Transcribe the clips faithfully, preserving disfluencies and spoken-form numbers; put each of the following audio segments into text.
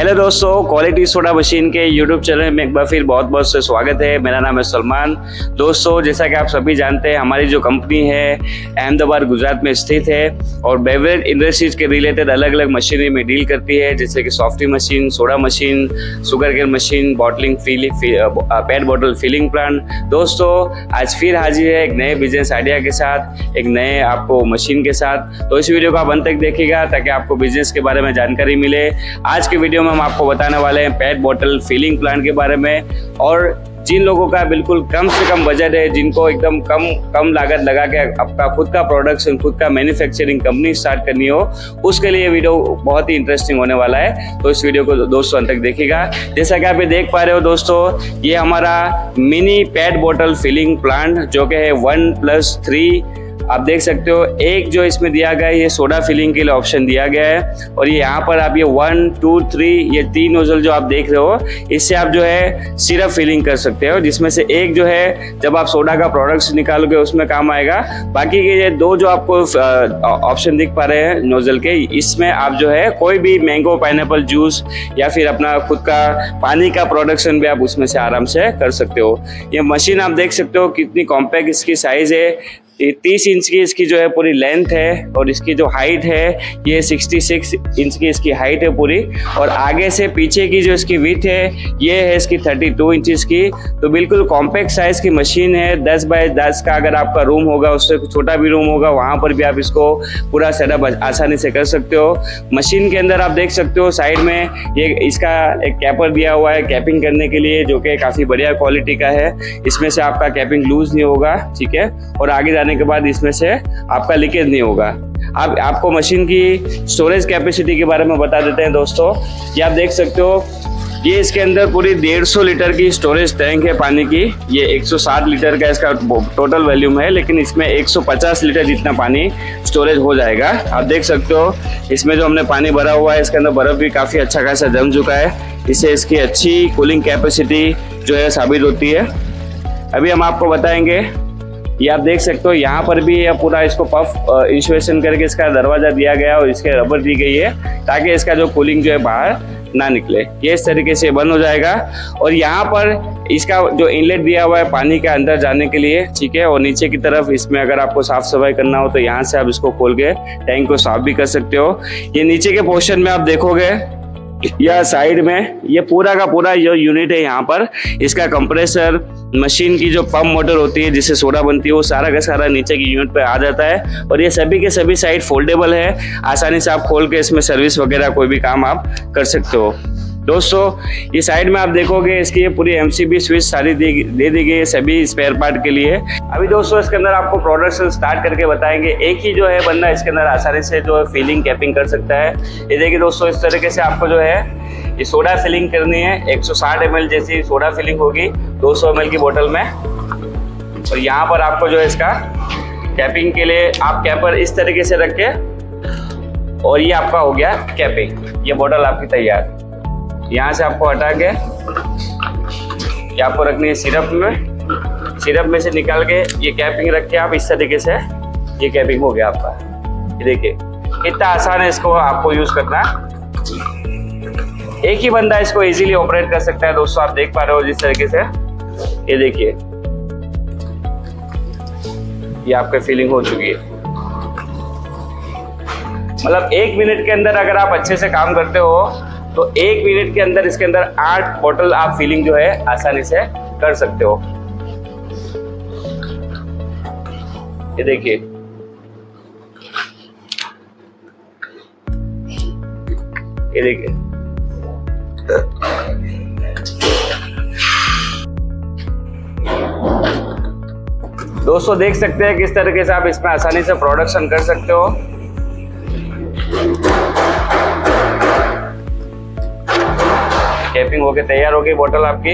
Hello दोस्तों, quality soda machine के YouTube channel में एक बार फिर बहुत बहुत से स्वागत है। मेरा नाम है सलमान। दोस्तों, जैसा कि आप सभी जानते हैं, हमारी जो कंपनी है अहमदाबाद गुजरात में स्थित है और बेवरेज इंडस्ट्रीज के रिलेटेड अलग अलग मशीनरी में डील करती है, जैसे कि softy machine, soda machine, sugar cane machine, bottling filling, PET bottle filling plant. दोस्तों, आज फिर हाजिर है एक नए बिजनेस आइडिया के साथ, एक नए आपको मशीन के साथ। तो इस वीडियो को आप अंत तक देखिएगा ताकि आपको बिजनेस के बारे में जानकारी मिले। आज के वीडियो में हम आपको बताने वाले हैं पेट बॉटल फिलिंग प्लांट के बारे में, और जिन लोगों का बिल्कुल कम से कम बजट है, जिनको एकदम कम कम लागत लगा के आपका खुद का प्रोडक्शन, खुद का मैन्युफैक्चरिंग कंपनी स्टार्ट करनी हो, उसके लिए वीडियो बहुत ही इंटरेस्टिंग होने वाला है। तो इस वीडियो को दोस्तों अंत तक देखिएगा। जैसा कि आप ये देख पा रहे हो दोस्तों, ये हमारा mini PET bottle filling plant जो कि है वन प्लस थ्री। आप देख सकते हो, एक जो इसमें दिया गया है ये सोडा फिलिंग के लिए ऑप्शन दिया गया है, और ये यहाँ पर आप ये वन टू थ्री ये तीन नोजल जो आप देख रहे हो, इससे आप जो है सिरप फिलिंग कर सकते हो, जिसमें से एक जो है जब आप सोडा का प्रोडक्ट्स निकालोगे उसमें काम आएगा। बाकी के ये दो जो आपको ऑप्शन दिख पा रहे हैं नोजल के, इसमें आप जो है कोई भी मैंगो पाइनएप्पल जूस या फिर अपना खुद का पानी का प्रोडक्शन भी आप उसमें से आराम से कर सकते हो। ये मशीन आप देख सकते हो कितनी कॉम्पैक्ट इसकी साइज है। तीस इंच की इसकी जो है पूरी लेंथ है, और इसकी जो हाइट है ये छियासठ इंच की इसकी हाइट है पूरी, और आगे से पीछे की जो इसकी विड्थ है ये है इसकी बत्तीस इंच की। तो बिल्कुल कॉम्पैक्ट साइज की मशीन है। दस बाय दस का अगर आपका रूम होगा, उससे छोटा भी रूम होगा, वहाँ पर भी आप इसको पूरा सेटअप आसानी से कर सकते हो। मशीन के अंदर आप देख सकते हो साइड में ये इसका एक कैपर दिया हुआ है कैपिंग करने के लिए, जो कि काफ़ी बढ़िया क्वालिटी का है। इसमें से आपका कैपिंग लूज नहीं होगा, ठीक है, और आगे के बाद इसमें से आपका लीकेज नहीं होगा। आप आपको मशीन की स्टोरेज कैपेसिटी के बारे में बता देते हैं दोस्तों। ये आप देख सकते हो, ये इसके अंदर पूरी डेढ़ सौ लीटर की स्टोरेज टैंक है पानी की। ये एक सौ साठ लीटर का इसका टोटल वॉल्यूम है, लेकिन इसमें एक सौ पचास लीटर जितना पानी स्टोरेज हो जाएगा। आप देख सकते हो इसमें जो हमने पानी भरा हुआ है, इसके अंदर बर्फ भी काफ़ी अच्छा खासा जम चुका है। इससे इसकी अच्छी कूलिंग कैपेसिटी जो है साबित होती है। अभी हम आपको बताएंगे, ये आप देख सकते हो यहाँ पर भी पूरा इसको पफ इंसुलेशन करके इसका दरवाजा दिया गया और इसके रबर दी गई है, ताकि इसका जो कूलिंग जो है बाहर ना निकले। ये इस तरीके से बंद हो जाएगा, और यहाँ पर इसका जो इनलेट दिया हुआ है पानी के अंदर जाने के लिए, ठीक है, और नीचे की तरफ इसमें अगर आपको साफ सफाई करना हो तो यहाँ से आप इसको खोल के टैंक को साफ भी कर सकते हो। ये नीचे के पोर्शन में आप देखोगे या साइड में ये पूरा का पूरा जो यूनिट है, यहाँ पर इसका कंप्रेसर, मशीन की जो पंप मोटर होती है जिससे सोडा बनती है, वो सारा का सारा नीचे की यूनिट पे आ जाता है। और ये सभी के सभी साइड फोल्डेबल है, आसानी से आप खोल के इसमें सर्विस वगैरह कोई भी काम आप कर सकते हो। दोस्तों, ये साइड में आप देखोगे इसकी ये पूरी एमसीबी स्विच सारी दे दे दी गई है सभी स्पेयर पार्ट के लिए। अभी दोस्तों इसके अंदर आपको प्रोडक्शन स्टार्ट करके बताएंगे। एक ही जो है बंदा इसके अंदर आसानी से जो है फिलिंग कैपिंग कर सकता है। ये देखिए दोस्तों, इस तरीके से आपको जो है ये सोडा फिलिंग करनी है। एक सौ साठ एम एल जैसी सोडा फिलिंग होगी दो सौ एम एल की बोतल में, और यहाँ पर आपको जो है इसका कैपिंग के लिए आप कैपर इस तरीके से रख के, और ये आपका हो गया कैपिंग। ये बोतल आपकी तैयार। यहाँ से आपको हटा के ये आपको रखनी है सिरप में। सिरप में से निकाल के ये कैपिंग रख के आप इस तरीके से, ये कैपिंग हो गया आपका। ये देखिए कितना आसान है इसको आपको यूज करना। एक ही बंदा इसको इजीली ऑपरेट कर सकता है। दोस्तों, आप देख पा रहे हो जिस तरीके से, ये देखिए ये आपका फिलिंग हो चुकी है। मतलब एक मिनट के अंदर अगर आप अच्छे से काम करते हो तो एक मिनट के अंदर इसके अंदर आठ बोतल आप फिलिंग जो है आसानी से कर सकते हो। ये देखिए, ये देखिए दोस्तों, देख सकते हैं किस तरीके से आप इसमें आसानी से प्रोडक्शन कर सकते हो। कैपिंग होके तैयार हो गई बोतल आपकी।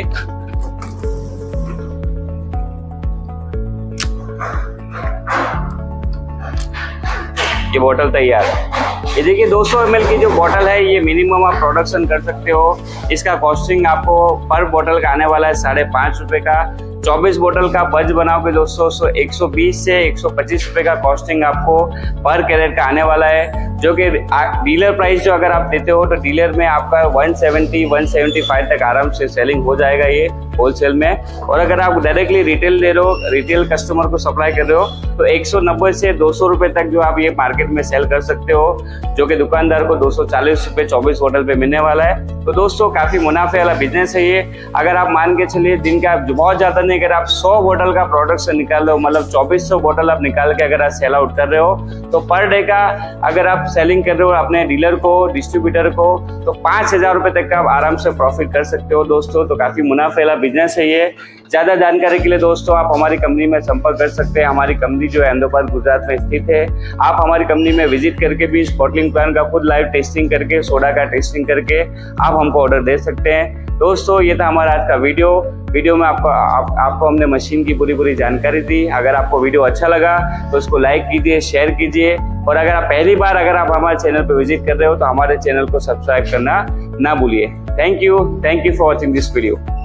ये बोतल तैयार है। ये देखिए दो सौ एम एल की जो बोतल है, ये मिनिमम आप प्रोडक्शन कर सकते हो। इसका कॉस्टिंग आपको पर बोतल का आने वाला है साढ़े पाँच रुपये का। चौबीस बोतल का बज बनाओगे दोस्तों, सो एक सौ बीस से एक सौ पच्चीस रुपए का कॉस्टिंग आपको पर कैरेट का आने वाला है। जो कि डीलर प्राइस जो अगर आप देते हो तो डीलर में आपका one seventy one seventy five तक आराम से सेलिंग हो जाएगा ये होलसेल में। और अगर आप डायरेक्टली रिटेल दे रहे हो, रिटेल कस्टमर को सप्लाई कर रहे हो, तो एक सौ नब्बे से दो सौ रुपए तक जो आप ये मार्केट में सेल कर सकते हो, जो कि दुकानदार को दो सौ चालीस रुपए चौबीस होटल पे मिलने वाला है। तो दोस्तों काफी मुनाफे वाला बिजनेस है ये। अगर आप मान के चलिए दिन का बहुत ज्यादा नहीं, अगर आप सौ बोतल का प्रोडक्शन निकाल रहे हो, मतलब चौबीस सौ बोतल आप निकाल के अगर आप सेल आउट कर रहे हो, तो पर डे का अगर आप सेलिंग कर रहे हो अपने डीलर को, डिस्ट्रीब्यूटर को, तो पांच हजार रुपए तक का आप आराम से प्रॉफिट कर सकते हो दोस्तों। तो काफी मुनाफे वाला बिजनेस है ये। ज्यादा जानकारी के लिए दोस्तों आप हमारी कंपनी में संपर्क कर सकते हैं। हमारी कंपनी जो है अहमदाबाद गुजरात में स्थित है। आप हमारी कंपनी में विजिट करके भी बॉटलिंग प्लान का खुद लाइव टेस्टिंग करके, सोडा का टेस्टिंग करके आप हमको ऑर्डर दे सकते हैं। दोस्तों ये था हमारा आज का वीडियो। वीडियो में आपको आप, आपको हमने मशीन की पूरी पूरी जानकारी दी। अगर आपको वीडियो अच्छा लगा तो उसको लाइक कीजिए, शेयर कीजिए, और अगर आप पहली बार अगर आप हमारे चैनल पर विजिट कर रहे हो तो हमारे चैनल को सब्सक्राइब करना ना भूलिए। Thank you thank you for watching this video.